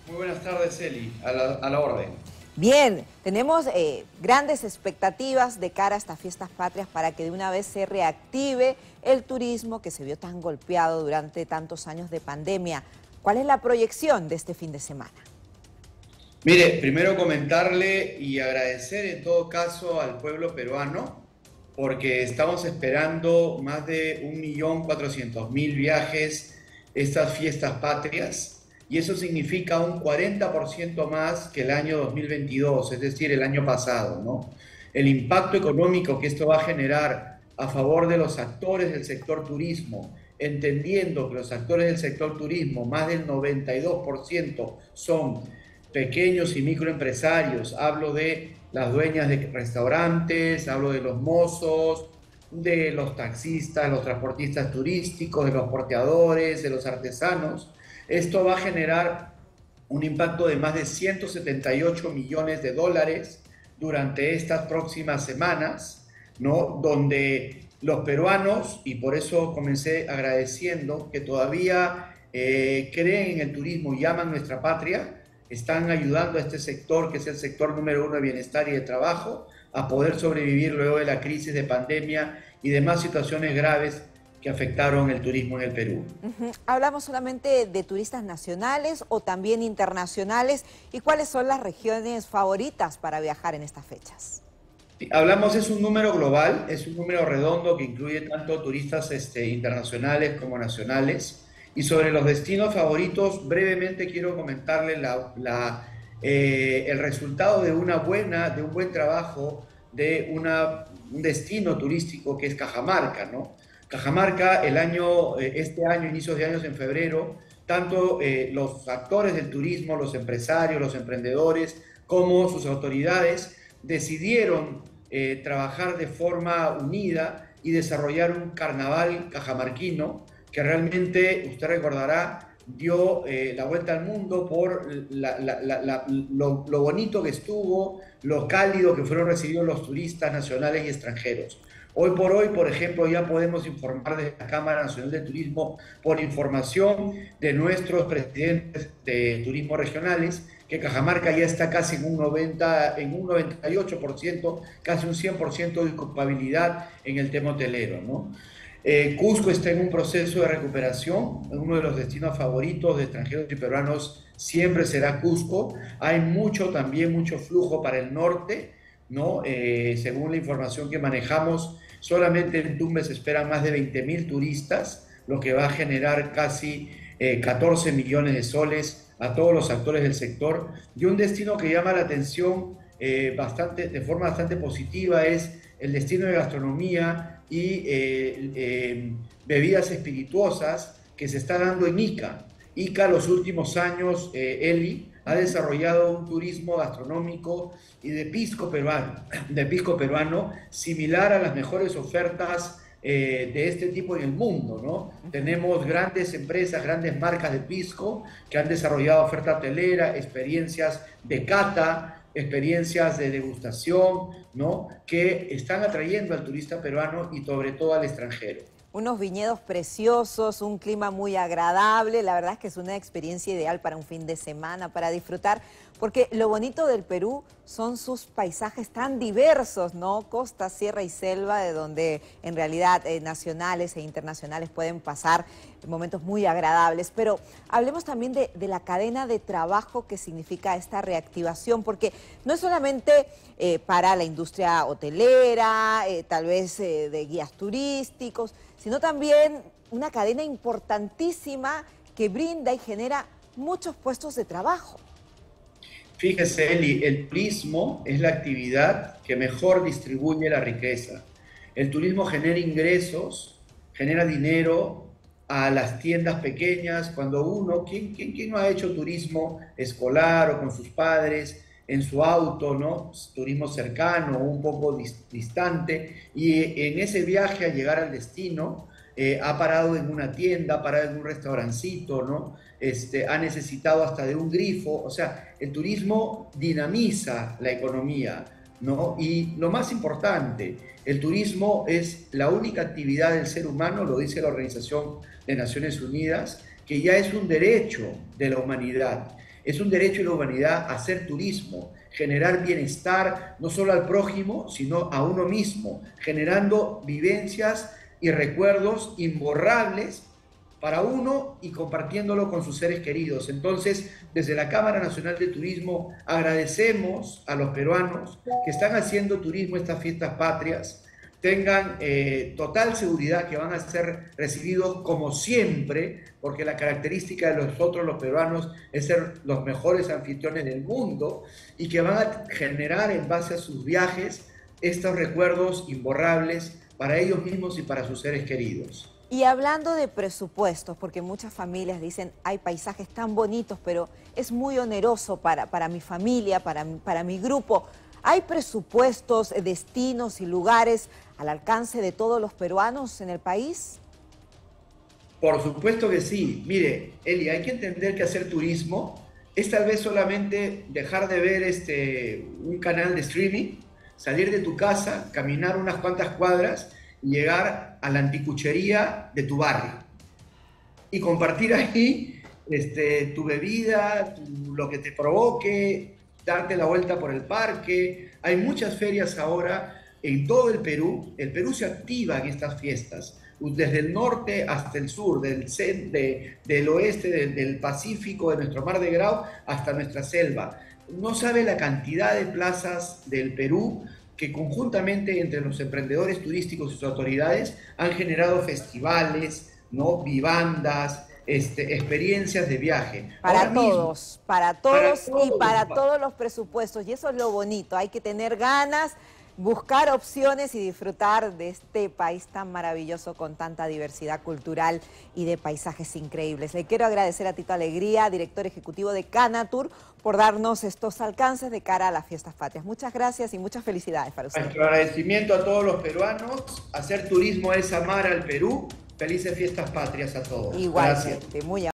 Muy buenas tardes, Eli. A la orden. Bien, tenemos grandes expectativas de cara a estas fiestas patrias para que de una vez se reactive el turismo que se vio tan golpeado durante tantos años de pandemia. ¿Cuál es la proyección de este fin de semana? Mire, primero comentarle y agradecer en todo caso al pueblo peruano porque estamos esperando más de 1.400.000 viajes estas fiestas patrias y eso significa un 40% más que el año 2022, es decir, el año pasado, ¿no? El impacto económico que esto va a generar a favor de los actores del sector turismo, entendiendo que los actores del sector turismo, más del 92% son pequeños y microempresarios. Hablo de las dueñas de restaurantes, hablo de los mozos, de los taxistas, los transportistas turísticos, de los porteadores, de los artesanos. Esto va a generar un impacto de más de 178 millones de dólares durante estas próximas semanas, ¿no? Donde los peruanos, y por eso comencé agradeciendo que todavía creen en el turismo y aman nuestra patria, están ayudando a este sector, que es el sector número uno de bienestar y de trabajo, a poder sobrevivir luego de la crisis de pandemia y demás situaciones graves que afectaron el turismo en el Perú. ¿Hablamos solamente de turistas nacionales o también internacionales? ¿Y cuáles son las regiones favoritas para viajar en estas fechas? Hablamos, es un número global, es un número redondo que incluye tanto turistas internacionales como nacionales. Y sobre los destinos favoritos, brevemente quiero comentarles el resultado de de un buen trabajo de un destino turístico que es Cajamarca, ¿no? Cajamarca, este año, inicios de años en febrero, tanto los actores del turismo, los empresarios, los emprendedores, como sus autoridades decidieron trabajar de forma unida y desarrollar un carnaval cajamarquino que realmente, usted recordará, dio la vuelta al mundo por lo bonito que estuvo, lo cálido que fueron recibidos los turistas nacionales y extranjeros. Hoy por hoy, por ejemplo, ya podemos informar desde la Cámara Nacional de Turismo, por información de nuestros presidentes de turismo regionales, que Cajamarca ya está casi en un 98%, casi un 100% de ocupabilidad en el tema hotelero, ¿no? Cusco está en un proceso de recuperación, uno de los destinos favoritos de extranjeros y peruanos siempre será Cusco. Hay también mucho flujo para el norte, ¿no? Según la información que manejamos, solamente en Tumbes se esperan más de 20.000 turistas, lo que va a generar casi 14 millones de soles a todos los actores del sector. Y un destino que llama la atención de forma bastante positiva es el destino de gastronomía y bebidas espirituosas que se está dando en Ica. Ica los últimos años, Eli, ha desarrollado un turismo gastronómico y de pisco peruano similar a las mejores ofertas de este tipo en el mundo, ¿no? Tenemos grandes empresas, grandes marcas de pisco que han desarrollado oferta hotelera, experiencias de cata, experiencias de degustación, ¿no? Que están atrayendo al turista peruano y sobre todo al extranjero. Unos viñedos preciosos, un clima muy agradable, la verdad es que es una experiencia ideal para un fin de semana, para disfrutar, porque lo bonito del Perú son sus paisajes tan diversos, ¿no? Costa, sierra y selva, de donde en realidad nacionales e internacionales pueden pasar momentos muy agradables. Pero hablemos también de la cadena de trabajo que significa esta reactivación, porque no es solamente para la industria hotelera, tal vez de guías turísticos, sino también una cadena importantísima que brinda y genera muchos puestos de trabajo. Fíjese, Eli, el turismo es la actividad que mejor distribuye la riqueza. El turismo genera ingresos, genera dinero a las tiendas pequeñas. Cuando ¿quién no ha hecho turismo escolar o con sus padres en su auto, ¿no? Turismo cercano, un poco distante, y en ese viaje a llegar al destino ha parado en una tienda, ha parado en un restaurancito, ¿no? Ha necesitado hasta de un grifo. O sea, el turismo dinamiza la economía, ¿no? Y lo más importante, el turismo es la única actividad del ser humano, lo dice la Organización de Naciones Unidas, que ya es un derecho de la humanidad. Es un derecho de la humanidad hacer turismo, generar bienestar no solo al prójimo, sino a uno mismo, generando vivencias y recuerdos imborrables para uno y compartiéndolo con sus seres queridos. Entonces, desde la Cámara Nacional de Turismo agradecemos a los peruanos que están haciendo turismo estas fiestas patrias, tengan total seguridad que van a ser recibidos como siempre, porque la característica de nosotros los peruanos es ser los mejores anfitriones del mundo y que van a generar en base a sus viajes estos recuerdos imborrables para ellos mismos y para sus seres queridos. Y hablando de presupuestos, porque muchas familias dicen, hay paisajes tan bonitos, pero es muy oneroso para mi familia, para mi grupo. ¿Hay presupuestos, destinos y lugares al alcance de todos los peruanos en el país? Por supuesto que sí. Mire, Eli, hay que entender que hacer turismo es tal vez solamente dejar de ver un canal de streaming, salir de tu casa, caminar unas cuantas cuadras y llegar a la anticuchería de tu barrio y compartir ahí tu bebida, lo que te provoque, darte la vuelta por el parque. Hay muchas ferias ahora en todo el Perú. El Perú se activa en estas fiestas, desde el norte hasta el sur, del oeste, del Pacífico, de nuestro Mar de Grau, hasta nuestra selva. No sabe la cantidad de plazas del Perú que conjuntamente entre los emprendedores turísticos y sus autoridades han generado festivales, ¿no? Vivandas, experiencias de viaje. Para todos y para todos los presupuestos. Y eso es lo bonito, hay que tener ganas, buscar opciones y disfrutar de este país tan maravilloso con tanta diversidad cultural y de paisajes increíbles. Le quiero agradecer a Tito Alegría, director ejecutivo de Canatur, por darnos estos alcances de cara a las fiestas patrias. Muchas gracias y muchas felicidades para usted. Nuestro agradecimiento a todos los peruanos. Hacer turismo es amar al Perú. Felices fiestas patrias a todos. Igualmente, muy